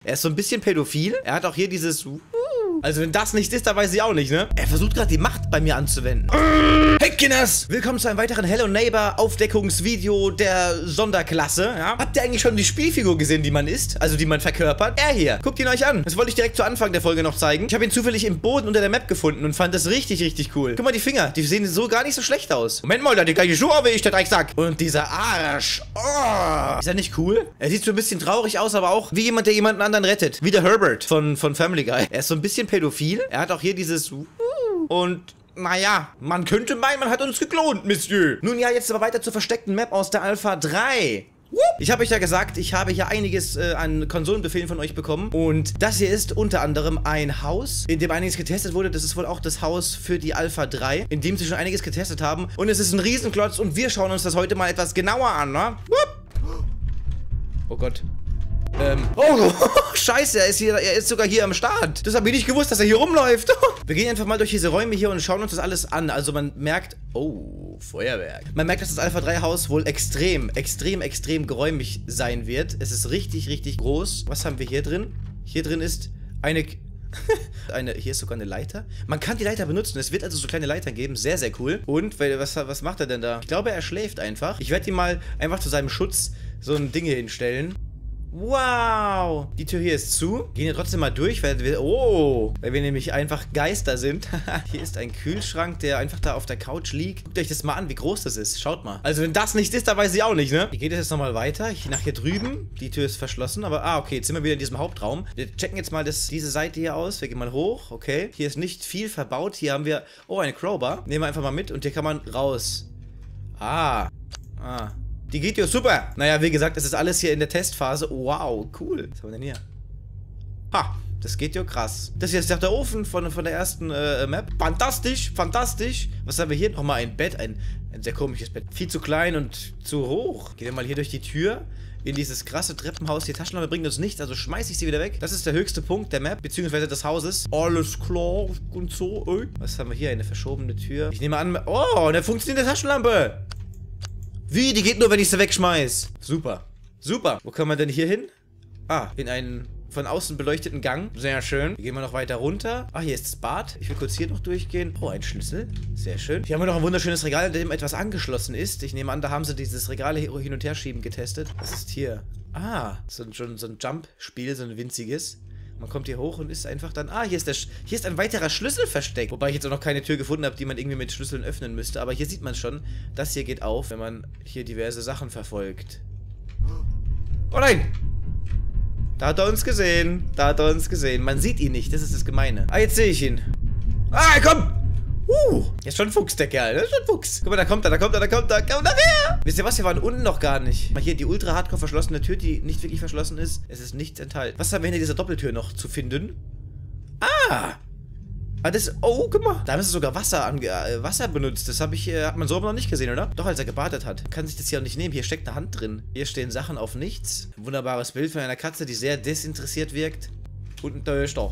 Er ist so ein bisschen pädophil. Er hat auch hier dieses... Also wenn das nicht ist, dann weiß ich auch nicht, ne? Er versucht gerade die Macht bei mir anzuwenden. Hey Kinders! Willkommen zu einem weiteren Hello Neighbor Aufdeckungsvideo der Sonderklasse, ja? Habt ihr eigentlich schon die Spielfigur gesehen, die man ist? Also die man verkörpert? Er hier. Guckt ihn euch an. Das wollte ich direkt zu Anfang der Folge noch zeigen. Ich habe ihn zufällig im Boden unter der Map gefunden und fand das richtig, richtig cool. Guck mal, die Finger. Die sehen so gar nicht so schlecht aus. Moment mal, der hat die gleiche Schuhe wie ich, der Drecksack. Und dieser Arsch. Oh. Ist er nicht cool? Er sieht so ein bisschen traurig aus, aber auch wie jemand, der jemanden anderen rettet. Wie der Herbert von Family Guy. Er ist so ein bisschen pädophil. Er hat auch hier dieses und naja, man könnte meinen, man hat uns geklont, Monsieur. Nun ja, jetzt aber weiter zur versteckten Map aus der Alpha 3. Ich habe euch ja gesagt, ich habe hier einiges an Konsolenbefehlen von euch bekommen. Und das hier ist unter anderem ein Haus, in dem einiges getestet wurde. Das ist wohl auch das Haus für die Alpha 3, in dem sie schon einiges getestet haben. Und es ist ein Riesenklotz und wir schauen uns das heute mal etwas genauer an, ne? Oh Gott. Oh, scheiße, er ist sogar hier am Start. Das habe ich nicht gewusst, dass er hier rumläuft. Wir gehen einfach mal durch diese Räume hier und schauen uns das alles an. Also man merkt, oh, Feuerwerk. Man merkt, dass das Alpha 3 Haus wohl extrem geräumig sein wird. Es ist richtig, richtig groß. Was haben wir hier drin? Hier drin ist eine... hier ist sogar eine Leiter. Man kann die Leiter benutzen. Es wird also so kleine Leitern geben. Sehr, sehr cool. Und, was macht er denn da? Ich glaube, er schläft einfach. Ich werde ihm mal einfach zu seinem Schutz so ein Ding hier hinstellen. Wow! Die Tür hier ist zu. Gehen wir trotzdem mal durch, weil wir nämlich einfach Geister sind. Hier ist ein Kühlschrank, der einfach da auf der Couch liegt. Guckt euch das mal an, wie groß das ist. Schaut mal. Also wenn das nicht ist, dann weiß ich auch nicht, ne? Hier geht es jetzt nochmal weiter. Nach hier drüben. Die Tür ist verschlossen, aber okay, jetzt sind wir wieder in diesem Hauptraum. Wir checken jetzt mal diese Seite hier aus. Wir gehen mal hoch, okay. Hier ist nicht viel verbaut. Hier haben wir, eine Crowbar. Nehmen wir einfach mal mit und hier kann man raus. Die geht ja super. Naja, wie gesagt, es ist alles hier in der Testphase. Wow, cool. Was haben wir denn hier? Ha, das geht ja krass. Das hier ist ja der Ofen von der ersten Map. Fantastisch, fantastisch. Was haben wir hier? Nochmal ein Bett, ein sehr komisches Bett. Viel zu klein und zu hoch. Gehen wir mal hier durch die Tür in dieses krasse Treppenhaus. Die Taschenlampe bringt uns nichts, also schmeiße ich sie wieder weg. Das ist der höchste Punkt der Map, beziehungsweise des Hauses. Alles klar und so. Was haben wir hier? Eine verschobene Tür. Ich nehme an... Oh, eine funktionierende Taschenlampe. Wie? Die geht nur, wenn ich sie wegschmeiß. Super. Super. Wo kommen wir denn hier hin? In einen von außen beleuchteten Gang. Sehr schön. Hier gehen wir noch weiter runter. Hier ist das Bad. Ich will kurz hier noch durchgehen. Oh, ein Schlüssel. Sehr schön. Hier haben wir noch ein wunderschönes Regal, in dem etwas angeschlossen ist. Ich nehme an, da haben sie dieses Regal hin und her schieben getestet. Was ist hier? So ein Jump-Spiel, so ein winziges. Man kommt hier hoch und ist einfach dann... hier ist ein weiterer Schlüssel versteckt. Wobei ich jetzt auch noch keine Tür gefunden habe, die man irgendwie mit Schlüsseln öffnen müsste. Aber hier sieht man schon, das hier geht auf, wenn man hier diverse Sachen verfolgt. Oh nein! Da hat er uns gesehen. Man sieht ihn nicht, das ist das Gemeine. Jetzt sehe ich ihn. Komm! Jetzt schon ein Fuchs, der Kerl. Das ist schon ein Fuchs. Guck mal, da kommt er. Komm her! Wisst ihr was? Wir waren unten noch gar nicht. Mal hier die ultra hardcore verschlossene Tür, die nicht wirklich verschlossen ist. Es ist nichts enthalten. Was haben wir hinter dieser Doppeltür noch zu finden? Guck mal. Da haben sie sogar Wasser benutzt. Das hat man so aber noch nicht gesehen, oder? Doch, als er gebadet hat. Kann sich das hier auch nicht nehmen. Hier steckt eine Hand drin. Hier stehen Sachen auf nichts. Ein wunderbares Bild von einer Katze, die sehr desinteressiert wirkt. Und ein Töchter.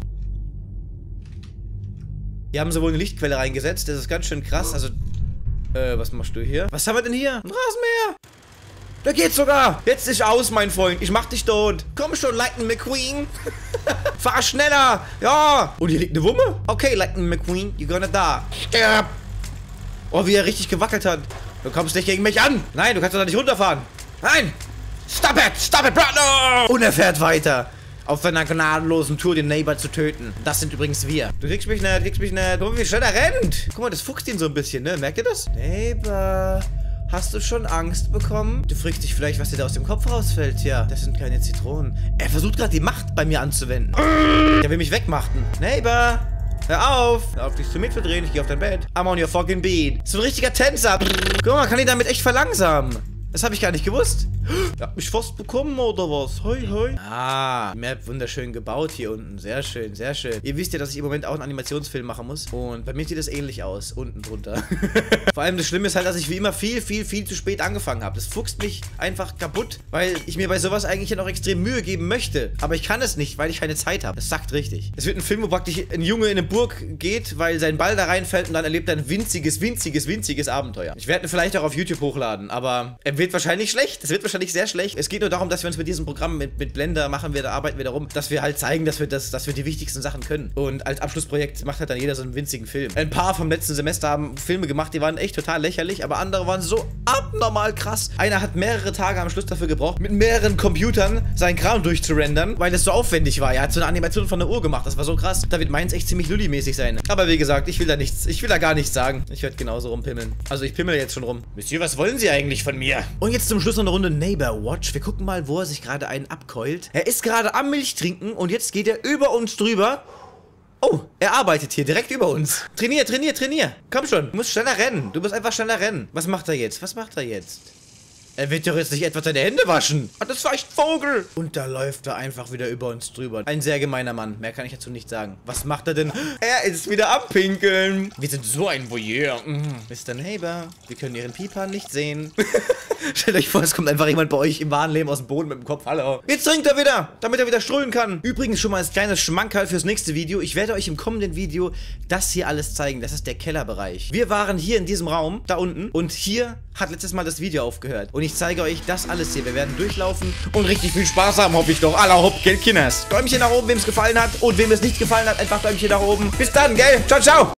Hier haben sie wohl eine Lichtquelle reingesetzt. Das ist ganz schön krass. Also, was machst du hier? Was haben wir denn hier? Ein Rasenmäher. Da geht's sogar. Jetzt ist aus, mein Freund. Ich mach dich tot. Komm schon, Lightning McQueen. Fahr schneller. Ja. Und hier liegt eine Wumme. Okay, Lightning McQueen, you're gonna die. Sterb. Oh, wie er richtig gewackelt hat. Du kommst nicht gegen mich an. Nein, du kannst doch da nicht runterfahren. Nein. Stop it, bro. No. Und er fährt weiter. Auf seiner gnadenlosen Tour, den Neighbor zu töten. Das sind übrigens wir. Du kriegst mich nicht. Guck mal, wie schnell er rennt. Guck mal, das fuchst ihn so ein bisschen, ne? Merkt ihr das? Neighbor, hast du schon Angst bekommen? Du fragst dich vielleicht, was dir da aus dem Kopf rausfällt. Ja, das sind keine Zitronen. Er versucht gerade die Macht bei mir anzuwenden. Der will mich wegmachen. Neighbor, hör auf. Hör auf, dich zu mitzudrehen. Ich geh auf dein Bett. I'm on your fucking beat. So ein richtiger Tänzer. Guck mal, man kann ihn damit echt verlangsamen. Das habe ich gar nicht gewusst. Er hat mich fast bekommen, oder was? Hoi, hoi. Die Map wunderschön gebaut hier unten. Sehr schön, sehr schön. Ihr wisst ja, dass ich im Moment auch einen Animationsfilm machen muss. Und bei mir sieht es ähnlich aus. Unten drunter. Vor allem das Schlimme ist halt, dass ich wie immer viel zu spät angefangen habe. Das fuchst mich einfach kaputt, weil ich mir bei sowas eigentlich ja noch extrem Mühe geben möchte. Aber ich kann es nicht, weil ich keine Zeit habe. Das sagt richtig. Es wird ein Film, wo praktisch ein Junge in eine Burg geht, weil sein Ball da reinfällt und dann erlebt er ein winziges Abenteuer. Ich werde ihn vielleicht auch auf YouTube hochladen, aber er wird wahrscheinlich schlecht. Es wird wahrscheinlich wahrscheinlich sehr schlecht. Es geht nur darum, dass wir uns mit diesem Programm, mit Blender arbeiten wir darum, dass wir halt zeigen, dass wir die wichtigsten Sachen können. Und als Abschlussprojekt macht halt dann jeder so einen winzigen Film. Ein paar vom letzten Semester haben Filme gemacht, die waren echt total lächerlich, aber andere waren so abnormal krass. Einer hat mehrere Tage am Schluss dafür gebraucht, mit mehreren Computern seinen Kram durchzurendern, weil es so aufwendig war. Er hat so eine Animation von der Uhr gemacht, das war so krass. Da wird meins echt ziemlich Lulli-mäßig sein. Aber wie gesagt, ich will da gar nichts sagen. Ich werde genauso rumpimmeln. Also ich pimmel jetzt schon rum. Monsieur, was wollen Sie eigentlich von mir? Und jetzt zum Schluss noch eine Runde Neighbor Watch. Wir gucken mal, wo er sich gerade einen abkeult. Er ist gerade am Milch trinken und jetzt geht er über uns drüber. Oh, er arbeitet hier direkt über uns. Trainier. Komm schon, du musst schneller rennen. Du musst einfach schneller rennen. Was macht er jetzt? Er wird doch jetzt nicht etwa seine Hände waschen. Ah, das war echt ein Vogel. Und da läuft er einfach wieder über uns drüber. Ein sehr gemeiner Mann. Mehr kann ich dazu nicht sagen. Was macht er denn? Er ist wieder am Pinkeln. Wir sind so ein Voyeur. Mr. Neighbor, wir können Ihren Pieper nicht sehen. Stellt euch vor, es kommt einfach jemand bei euch im wahren Leben aus dem Boden mit dem Kopf. Hallo. Jetzt trinkt er wieder, damit er wieder strullen kann. Übrigens schon mal als kleines Schmankerl fürs nächste Video. Ich werde euch im kommenden Video das hier alles zeigen. Das ist der Kellerbereich. Wir waren hier in diesem Raum, da unten. Und hier hat letztes Mal das Video aufgehört. Und ich zeige euch das alles hier. Wir werden durchlaufen und richtig viel Spaß haben, hoffe ich doch. Aller hopp, Kinders. Däumchen nach oben, wem es gefallen hat. Und wem es nicht gefallen hat, einfach Däumchen nach oben. Bis dann, gell? Ciao, ciao.